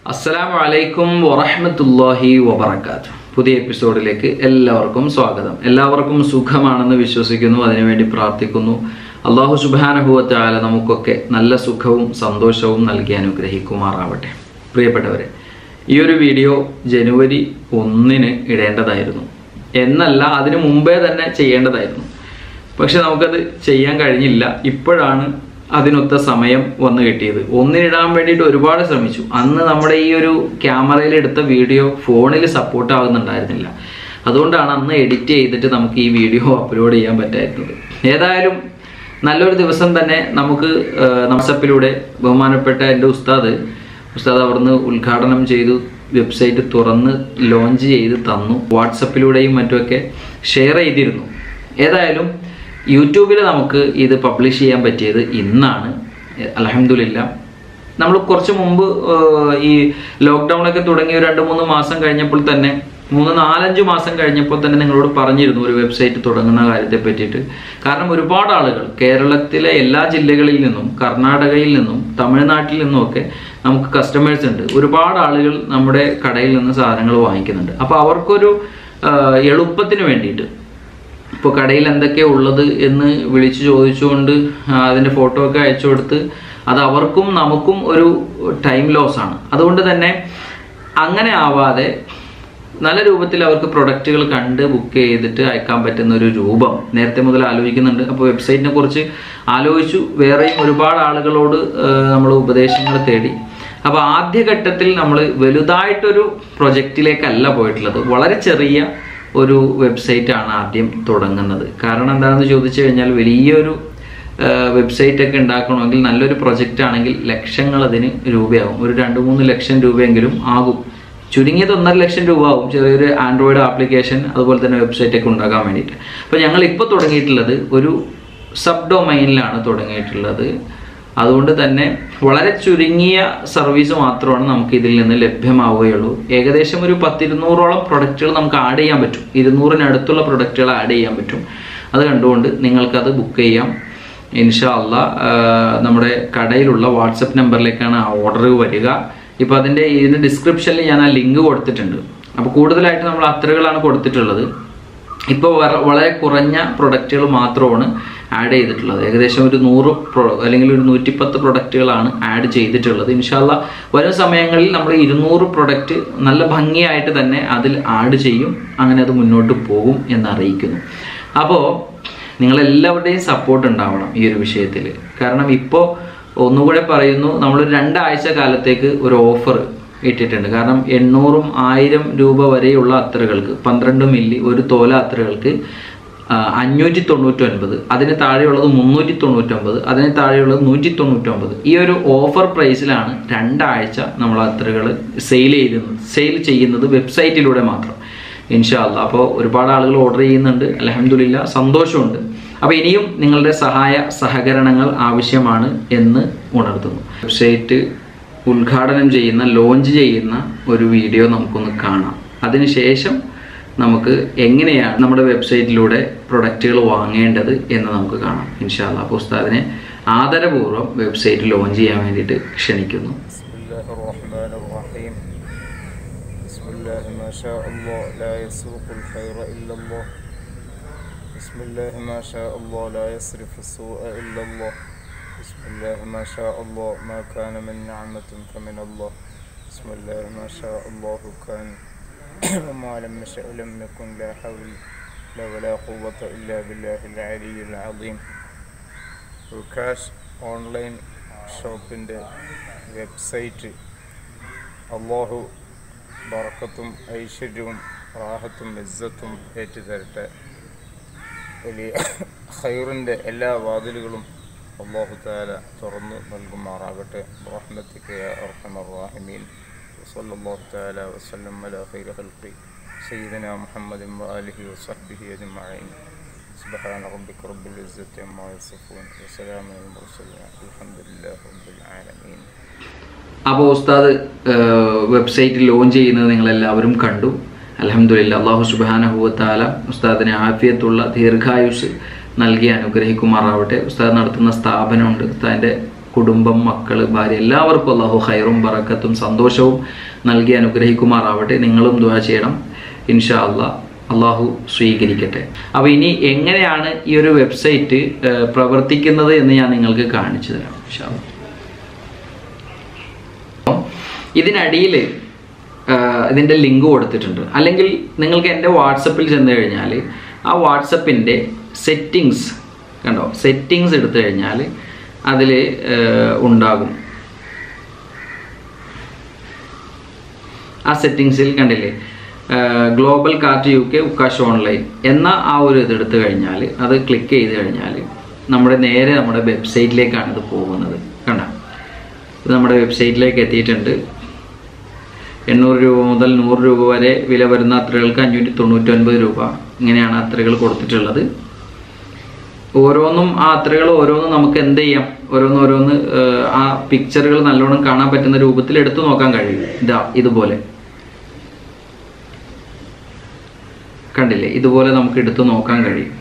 അസ്സലാമു അലൈക്കും വറഹ്മത്തുള്ളാഹി വബറകാതുഹു. പുതിയ എപ്പിസോഡിലേക്ക് എല്ലാവർക്കും സ്വാഗതം. എല്ലാവർക്കും സുഖമാണെന്ന് വിശ്വസിക്കുന്നു, അതിനുവേണ്ടി പ്രാർത്ഥിക്കുന്നു. അല്ലാഹു സുബ്ഹാനഹു വ തആല നമുക്കൊക്കെ നല്ല സുഖവും സന്തോഷവും നൽകി അനുഗ്രഹിക്കുമാറാവട്ടെ. പ്രിയപ്പെട്ടവരെ, ഈ ഒരു വീഡിയോ ജനുവരി 1 ഇടേണ്ടതായിരുന്നു എന്നല്ല, അതിനു മുമ്പേ തന്നെ ചെയ്യേണ്ടതായിരുന്നു. പക്ഷെ നമുക്കത് ചെയ്യാൻ കഴിഞ്ഞില്ല. ഇപ്പോഴാണ് അതിനൊത്ത സമയം വന്നു കിട്ടിയത്. ഒന്നിനിടാൻ വേണ്ടിയിട്ട് ഒരുപാട് ശ്രമിച്ചു. അന്ന് നമ്മുടെ ഈ ഒരു ക്യാമറയിൽ എടുത്ത വീഡിയോ ഫോണിൽ സപ്പോർട്ട് ആകുന്നുണ്ടായിരുന്നില്ല. അതുകൊണ്ടാണ് അന്ന് എഡിറ്റ് ചെയ്തിട്ട് നമുക്ക് ഈ വീഡിയോ അപ്ലോഡ് ചെയ്യാൻ പറ്റായിരുന്നത്. ഏതായാലും നല്ലൊരു ദിവസം തന്നെ നമുക്ക് വാട്സപ്പിലൂടെ ബഹുമാനപ്പെട്ട എൻ്റെ ഉസ്താദ് അവിടുന്ന് ഉദ്ഘാടനം ചെയ്തു, വെബ്സൈറ്റ് തുറന്ന് ലോഞ്ച് ചെയ്ത് തന്നു. വാട്സപ്പിലൂടെയും മറ്റുമൊക്കെ ഷെയർ ചെയ്തിരുന്നു. ഏതായാലും യൂട്യൂബിൽ നമുക്ക് ഇത് പബ്ലിഷ് ചെയ്യാൻ പറ്റിയത് ഇന്നാണ്. അൽഹംദുലില്ലാ. നമ്മൾ കുറച്ച് മുമ്പ് ഈ ലോക്ക്ഡൗൺ ഒക്കെ തുടങ്ങി 2-3 മാസം കഴിഞ്ഞപ്പോൾ തന്നെ, 3-4-5 മാസം കഴിഞ്ഞപ്പോൾ തന്നെ നിങ്ങളോട് പറഞ്ഞിരുന്നു ഒരു വെബ്സൈറ്റ് തുടങ്ങുന്ന കാര്യത്തെ പറ്റിയിട്ട്. കാരണം ഒരുപാട് ആളുകൾ കേരളത്തിലെ എല്ലാ ജില്ലകളിൽ നിന്നും, കർണാടകയിൽ നിന്നും, തമിഴ്നാട്ടിൽ നിന്നുമൊക്കെ നമുക്ക് കസ്റ്റമേഴ്സ് ഉണ്ട്. ഒരുപാട് ആളുകൾ നമ്മുടെ കടയിൽ നിന്ന് സാധനങ്ങൾ വാങ്ങിക്കുന്നുണ്ട്. അപ്പോൾ അവർക്കൊരു എളുപ്പത്തിന് വേണ്ടിയിട്ട് ഇപ്പോൾ കടയിൽ എന്തൊക്കെയാണ് ഉള്ളത് എന്ന് വിളിച്ച് ചോദിച്ചുകൊണ്ട് അതിൻ്റെ ഫോട്ടോ ഒക്കെ അയച്ചു കൊടുത്ത് അത് അവർക്കും നമുക്കും ഒരു ടൈം ലോസ് ആണ്. അതുകൊണ്ട് തന്നെ അങ്ങനെ ആവാതെ നല്ല രൂപത്തിൽ അവർക്ക് പ്രൊഡക്റ്റുകൾ കണ്ട് ബുക്ക് ചെയ്തിട്ട് അയക്കാൻ പറ്റുന്ന ഒരു രൂപം നേരത്തെ മുതൽ ആലോചിക്കുന്നുണ്ട്. അപ്പോൾ വെബ്സൈറ്റിനെ കുറിച്ച് ആലോചിച്ചു. വേറെയും ഒരുപാട് ആളുകളോട് നമ്മൾ ഉപദേശങ്ങൾ തേടി. അപ്പോൾ ആദ്യഘട്ടത്തിൽ നമ്മൾ വലുതായിട്ടൊരു പ്രൊജക്റ്റിലേക്കല്ല പോയിട്ടുള്ളത്. വളരെ ചെറിയ ഒരു വെബ്സൈറ്റാണ് ആദ്യം തുടങ്ങുന്നത്. കാരണം എന്താണെന്ന് ചോദിച്ചു കഴിഞ്ഞാൽ, വലിയൊരു വെബ്സൈറ്റ് ഒക്കെ ഉണ്ടാക്കണമെങ്കിൽ, നല്ലൊരു പ്രൊജക്റ്റ് ആണെങ്കിൽ ലക്ഷങ്ങൾ അതിന് രൂപയാകും. ഒരു 2-3 ലക്ഷം രൂപയെങ്കിലും ആകും. ചുരുങ്ങിയത് 1.5 ലക്ഷം രൂപ ആകും ചെറിയൊരു ആൻഡ്രോയിഡ് ആപ്ലിക്കേഷൻ അതുപോലെ തന്നെ വെബ്സൈറ്റ് ഒക്കെ ഉണ്ടാക്കാൻ വേണ്ടിയിട്ട്. അപ്പോൾ ഞങ്ങൾ ഇപ്പോൾ തുടങ്ങിയിട്ടുള്ളത് ഒരു സബ് ഡൊമൈനിലാണ് തുടങ്ങിയിട്ടുള്ളത്. അതുകൊണ്ട് തന്നെ വളരെ ചുരുങ്ങിയ സർവീസ് മാത്രമാണ് നമുക്ക് ഇതിൽ നിന്ന് ലഭ്യമാവുകയുള്ളൂ. ഏകദേശം ഒരു 10-200ഓളം പ്രൊഡക്റ്റുകൾ നമുക്ക് ആഡ് ചെയ്യാൻ പറ്റും. 200-നടുത്തുള്ള പ്രൊഡക്റ്റുകൾ ആഡ് ചെയ്യാൻ പറ്റും. അത് കണ്ടുകൊണ്ട് നിങ്ങൾക്കത് ബുക്ക് ചെയ്യാം. ഇൻഷാ അള്ളാ നമ്മുടെ കടയിലുള്ള വാട്സപ്പ് നമ്പറിലേക്കാണ് ആ ഓർഡർ വരിക. ഇപ്പോൾ ഇതിൻ്റെ ഡിസ്ക്രിപ്ഷനിൽ ഞാൻ ആ ലിങ്ക് കൊടുത്തിട്ടുണ്ട്. അപ്പോൾ കൂടുതലായിട്ട് നമ്മൾ അത്രകളാണ് കൊടുത്തിട്ടുള്ളത്. ഇപ്പോൾ വളരെ കുറഞ്ഞ പ്രൊഡക്റ്റുകൾ മാത്രമാണ് ആഡ് ചെയ്തിട്ടുള്ളത്. ഏകദേശം ഒരു 100 അല്ലെങ്കിൽ ഒരു 110 പ്രൊഡക്റ്റുകളാണ് ആഡ് ചെയ്തിട്ടുള്ളത്. ഇൻഷാ അള്ളാ വരും സമയങ്ങളിൽ നമ്മൾ 200 പ്രൊഡക്റ്റ് നല്ല ഭംഗിയായിട്ട് തന്നെ അതിൽ ആഡ് ചെയ്യും. അങ്ങനെ അത് മുന്നോട്ട് പോകും എന്നറിയിക്കുന്നു. അപ്പോൾ നിങ്ങളെല്ലാവരുടെയും സപ്പോർട്ട് ഉണ്ടാവണം ഈ ഒരു വിഷയത്തിൽ. കാരണം ഇപ്പോൾ ഒന്നുകൂടെ പറയുന്നു, നമ്മളൊരു 2 ആഴ്ച കാലത്തേക്ക് ഒരു ഓഫർ ഇട്ടിട്ടുണ്ട്. കാരണം 800-1000 രൂപ വരെയുള്ള അത്തറുകൾക്ക് 12 മില്ലി ഒരു തോല അത്തറുകൾക്ക് 599, അതിന് താഴെയുള്ളത് 399, അതിന് താഴെയുള്ളത് 199. ഈ ഒരു ഓഫർ പ്രൈസിലാണ് 2 ആഴ്ച നമ്മൾ അത്തറുകൾ സെയിൽ ചെയ്യുന്നത് വെബ്സൈറ്റിലൂടെ മാത്രം. ഇൻഷാ അള്ളാ. അപ്പോൾ ഒരുപാട് ആളുകൾ ഓർഡർ ചെയ്യുന്നുണ്ട്. അൽഹംദുലില്ലാ, സന്തോഷമുണ്ട്. അപ്പോൾ ഇനിയും നിങ്ങളുടെ സഹകരണങ്ങൾ ആവശ്യമാണ് എന്ന് ഉണർത്തുന്നു. വെബ്സൈറ്റ് ഉദ്ഘാടനം ചെയ്യുന്ന, ലോഞ്ച് ചെയ്യുന്ന ഒരു വീഡിയോ നമുക്കൊന്ന് കാണാം. അതിനുശേഷം നമുക്ക് എങ്ങനെയാണ് നമ്മുടെ വെബ്സൈറ്റിലൂടെ പ്രൊഡക്റ്റുകൾ വാങ്ങേണ്ടത് എന്ന് നമുക്ക് കാണാം ഇൻഷാ അല്ലാഹ്. അപ്പോൾ ഉസ്താദിനെ ആദരപൂർവ്വം വെബ്സൈറ്റ് ലോഞ്ച് ചെയ്യാൻ വേണ്ടിയിട്ട് ക്ഷണിക്കുന്നു. بسم الله ما شاء الله ما كان من نعمة فمن الله. بسم الله ما شاء الله كان وما لم يشأ لم يكن. لا حول ولا قوة إلا بالله العلي العظيم. ഉക്കാഷ് ഓൺലൈൻ ഷോപ്പിൻ്റെ വെബ്സൈറ്റ് അല്ലാഹു ബറക്കത്തും ഐശ്വര്യവും റാഹത്തും ഇസ്സത്തും ഏറ്റുതരട്ടെ. വലിയ ഖൈറിൻ്റെ എല്ലാ വാതിലുകളും അല്ലാഹു തആല തുറന്നു നൽകുമാറാകട്ടെ. റഹ്മത്തിക യാ അർഹമർ റഹീമീൻ. സല്ലല്ലാഹു തആല വസല്ലം അലാ ഖൈരി ഖൽഖി സയ്യിദനാ മുഹമ്മദിൻ വആലിഹി വസഹ്ബിഹി അജ്മഈൻ. സുബ്ഹാന റബ്ബിക റബ്ബിൽ ഇസ്സത്തി അമ്മാ യസിഫൂൻ വസലാമുൻ അലൽ മുർസലീൻ അൽഹംദുലില്ലാഹി റബ്ബിൽ ആലമീൻ. അപ്പോൾ ഉസ്താദ് വെബ്സൈറ്റ് ലോഞ്ച് ചെയ്യുന്നത് നിങ്ങളെല്ലാവരും കണ്ടു. അൽഹംദുലില്ലാ. അല്ലാഹു സുബ്ഹാനഹു വ തആല ഉസ്താദിനെ ആഫിയത്തുള്ള ദീർഘായുസ് നൽകി അനുഗ്രഹിക്കുമാറാവട്ടെ. ഉസ്താദ് നടത്തുന്ന സ്ഥാപനമുണ്ട്. ഉസ്താദിൻ്റെ കുടുംബം, മക്കൾ, ഭാര്യ എല്ലാവർക്കും അല്ലാഹു ഖൈറും ബറക്കത്തും സന്തോഷവും നൽകി അനുഗ്രഹിക്കുമാറാവട്ടെ. നിങ്ങളും ദുആ ചെയ്യണം. ഇൻഷാ അല്ലാഹ് അള്ളാഹു സ്വീകരിക്കട്ടെ. അപ്പോൾ ഇനി എങ്ങനെയാണ് ഈ ഒരു വെബ്സൈറ്റ് പ്രവർത്തിക്കുന്നത് എന്ന് ഞാൻ നിങ്ങൾക്ക് കാണിച്ചു തരാം. ഇൻഷാ അല്ലാഹ് ഇതിനടിയിൽ ഇതിൻ്റെ ലിങ്ക് കൊടുത്തിട്ടുണ്ട്. അല്ലെങ്കിൽ നിങ്ങൾക്ക് എൻ്റെ വാട്സപ്പിൽ ചെന്ന് കഴിഞ്ഞാൽ ആ വാട്സപ്പിൻ്റെ സെറ്റിങ്സ് കണ്ടോ, സെറ്റിങ്സ് എടുത്തു കഴിഞ്ഞാൽ അതിൽ ഉണ്ടാകും. ആ സെറ്റിങ്സിൽ കണ്ടില്ലേ, ഗ്ലോബൽ കാർട്ട് UK ഉക്കാഷ് ഓൺലൈൻ എന്ന ആ ഒരു ഇതെടുത്തു കഴിഞ്ഞാൽ, അത് ക്ലിക്ക് ചെയ്ത് കഴിഞ്ഞാൽ നേരെ നമ്മുടെ വെബ്സൈറ്റിലേക്കാണ് ഇത് പോകുന്നത്. കണ്ടോ, ഇത് നമ്മുടെ വെബ്സൈറ്റിലേക്ക് എത്തിയിട്ടുണ്ട്. 800 രൂപ മുതൽ 100 രൂപ വരെ വില വരുന്ന അത്രകൾക്ക് 599 രൂപ. ഇങ്ങനെയാണ് അത്രകൾ കൊടുത്തിട്ടുള്ളത്. ഓരോന്നും ആ അത്രകൾ ഓരോന്നും നമുക്ക് എന്ത് ചെയ്യാം, ഓരോന്ന് ആ പിക്ചറുകൾ നല്ലോണം കാണാൻ പറ്റുന്ന രൂപത്തിൽ എടുത്തു നോക്കാൻ കഴിയും. ഇതുപോലെ കണ്ടില്ലേ, ഇതുപോലെ നമുക്ക് എടുത്തു നോക്കാൻ കഴിയും.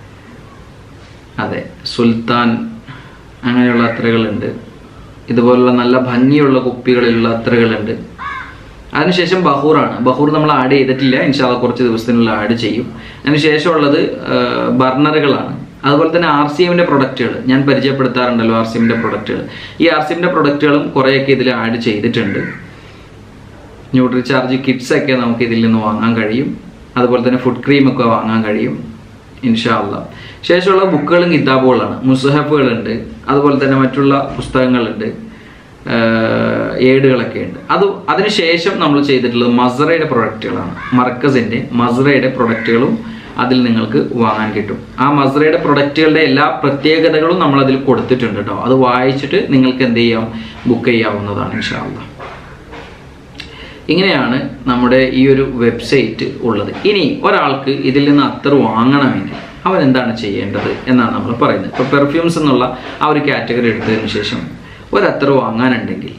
അതെ, സുൽത്താൻ അങ്ങനെയുള്ള അത്രകളുണ്ട്. ഇതുപോലുള്ള നല്ല ഭംഗിയുള്ള കുപ്പികളിലുള്ള അത്രകളുണ്ട്. അതിനുശേഷം ബഹൂറാണ്. ബഹൂർ നമ്മൾ ആഡ് ചെയ്തിട്ടില്ല, ഇൻഷാ അല്ലാഹ് കുറച്ച് ദിവസത്തിനുള്ളിൽ ആഡ് ചെയ്യും. അതിനുശേഷമുള്ളത് ബർണറുകളാണ്. അതുപോലെ തന്നെ RCMൻ്റെ പ്രൊഡക്റ്റുകൾ ഞാൻ പരിചയപ്പെടുത്താറുണ്ടല്ലോ, RCMൻ്റെ പ്രൊഡക്റ്റുകൾ. ഈ RCMൻ്റെ പ്രൊഡക്റ്റുകളും കുറേയൊക്കെ ഇതിൽ ആഡ് ചെയ്തിട്ടുണ്ട്. ന്യൂട്രി ചാർജ് കിറ്റ്സൊക്കെ നമുക്ക് ഇതിൽ നിന്ന് വാങ്ങാൻ കഴിയും. അതുപോലെ തന്നെ ഫുഡ് ക്രീമൊക്കെ വാങ്ങാൻ കഴിയും ഇൻഷാ അല്ലാഹ്. ശേഷമുള്ള ബുക്കുകളും കിതാബുകളാണ്. മുസ്ഹഫുകളുണ്ട്, അതുപോലെ തന്നെ മറ്റുള്ള പുസ്തകങ്ങളുണ്ട്, ഏടുകളൊക്കെ ഉണ്ട്. അതിനുശേഷം നമ്മൾ ചെയ്തിട്ടുള്ളത് മസ്റയുടെ പ്രൊഡക്റ്റുകളാണ്. മർക്കസിൻ്റെ മസ്റയുടെ പ്രൊഡക്റ്റുകളും അതിൽ നിങ്ങൾക്ക് വാങ്ങാൻ കിട്ടും. ആ മസ്റയുടെ പ്രൊഡക്റ്റുകളുടെ എല്ലാ പ്രത്യേകതകളും നമ്മൾ അതിൽ കൊടുത്തിട്ടുണ്ട് കേട്ടോ. അത് വായിച്ചിട്ട് നിങ്ങൾക്ക് എന്ത് ചെയ്യാം, ബുക്ക് ചെയ്യാവുന്നതാണ് ഇൻഷാ അല്ലാഹ്. ഇങ്ങനെയാണ് നമ്മുടെ ഈ ഒരു വെബ്സൈറ്റ് ഉള്ളത്. ഇനി ഒരാൾക്ക് ഇതിൽ നിന്ന് അത്തർ വാങ്ങണമെങ്കിൽ അവൻ എന്താണ് ചെയ്യേണ്ടത് എന്നാണ് നമ്മൾ പറയുന്നത്. ഇപ്പോൾ പെർഫ്യൂംസ് എന്നുള്ള ആ ഒരു കാറ്റഗറി എടുത്തതിന് ശേഷം ഒരത്തർ വാങ്ങാനുണ്ടെങ്കിൽ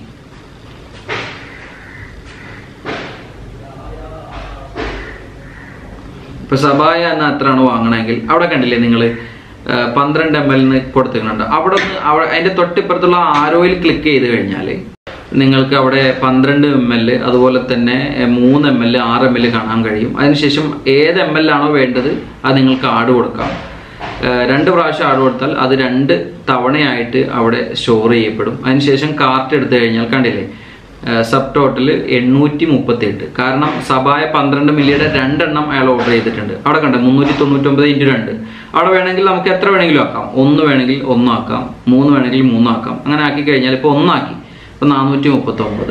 ഇപ്പോൾ സബായ എന്ന അത്രയാണ് വാങ്ങണമെങ്കിൽ അവിടെ കണ്ടില്ലേ നിങ്ങൾ 12 ml കൊടുത്തിട്ടുണ്ട്. അതിൻ്റെ തൊട്ടിപ്പുറത്തുള്ള ആരോയിൽ ക്ലിക്ക് ചെയ്ത് കഴിഞ്ഞാൽ നിങ്ങൾക്ക് അവിടെ 12 ml അതുപോലെ തന്നെ 3 ml 6 ml കാണാൻ കഴിയും. അതിനുശേഷം ഏത് ml ആണോ വേണ്ടത് അത് നിങ്ങൾക്ക് ആഡ് കൊടുക്കാം. 2 പ്രാവശ്യം ആഡ് കൊടുത്താൽ അത് 2 തവണയായിട്ട് അവിടെ സ്റ്റോർ ചെയ്യപ്പെടും. അതിനുശേഷം കാർട്ട് എടുത്തു കഴിഞ്ഞാൽ കണ്ടില്ലേ, സബ് ടോട്ടൽ 838. കാരണം സബായ 12 മില്ലിയുടെ 2 എണ്ണം അയാൾ ഓർഡർ ചെയ്തിട്ടുണ്ട്. അവിടെ കണ്ട 399 × 2. അവിടെ വേണമെങ്കിൽ നമുക്ക് എത്ര വേണമെങ്കിലും ആക്കാം. 1 വേണമെങ്കിൽ 1 ആക്കാം, 3 വേണമെങ്കിൽ 3 ആക്കാം. അങ്ങനെ ആക്കി കഴിഞ്ഞാൽ ഇപ്പോൾ 1 ആക്കി, ഇപ്പോൾ 439,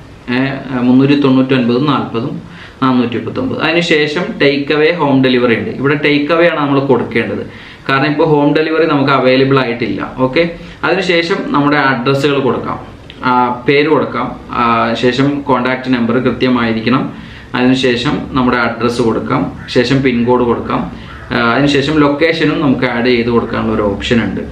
399, 40, 439. അതിനുശേഷം ടേക്ക് അവേ ഹോം ഡെലിവറി ഉണ്ട്. ഇവിടെ ടേക്ക് അവേ ആണ് നമ്മൾ കൊടുക്കേണ്ടത്. കാരണം ഇപ്പോൾ ഹോം ഡെലിവറി നമുക്ക് അവൈലബിൾ ആയിട്ടില്ല. ഓക്കെ, അതിനുശേഷം നമ്മുടെ അഡ്രസ്സുകൾ കൊടുക്കാം, പേര് കൊടുക്കാം, ശേഷം കോണ്ടാക്ട് നമ്പർ കൃത്യമായിരിക്കണം. അതിനുശേഷം നമ്മുടെ അഡ്രസ്സ് കൊടുക്കാം, ശേഷം പിൻകോഡ് കൊടുക്കാം. അതിനുശേഷം ലൊക്കേഷനും നമുക്ക് ആഡ് ചെയ്ത് കൊടുക്കാനുള്ള ഒരു ഓപ്ഷൻ ഉണ്ട്.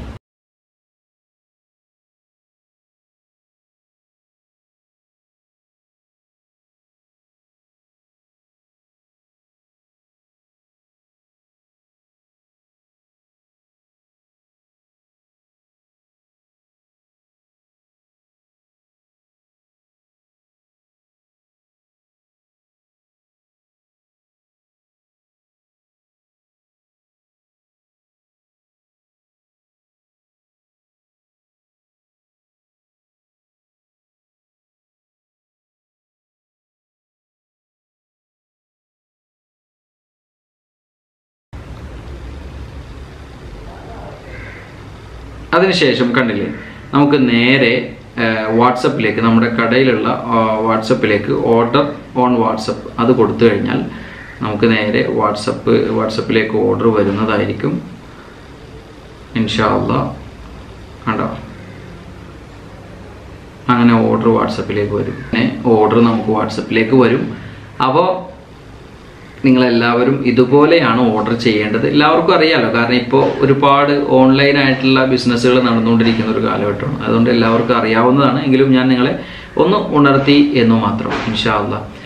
അതിനുശേഷം കണ്ടില്ലേ, നമുക്ക് നേരെ വാട്സപ്പിലേക്ക്, നമ്മുടെ കടയിലുള്ള വാട്സപ്പിലേക്ക് ഓർഡർ ഓൺ വാട്സപ്പ് അത് കൊടുത്തു കഴിഞ്ഞാൽ നമുക്ക് നേരെ വാട്സപ്പിലേക്ക് ഓർഡർ വരുന്നതായിരിക്കും ഇൻഷാ അല്ലാഹ്. കണ്ടോ, അങ്ങനെ ഓർഡർ വാട്സപ്പിലേക്ക് വരും. ഓർഡർ നമുക്ക് വാട്സപ്പിലേക്ക് വരും. അപ്പോൾ നിങ്ങളെല്ലാവരും ഇതുപോലെയാണ് ഓർഡർ ചെയ്യേണ്ടത്. എല്ലാവർക്കും അറിയാമല്ലോ, കാരണം ഇപ്പോൾ ഒരുപാട് ഓൺലൈനായിട്ടുള്ള ബിസിനസ്സുകൾ നടന്നുകൊണ്ടിരിക്കുന്ന ഒരു കാലഘട്ടമാണ്. അതുകൊണ്ട് എല്ലാവർക്കും അറിയാവുന്നതാണ്. എങ്കിലും ഞാൻ നിങ്ങളെ ഒന്ന് ഉണർത്തി എന്ന് മാത്രം ഇൻഷാ അല്ലാഹ്.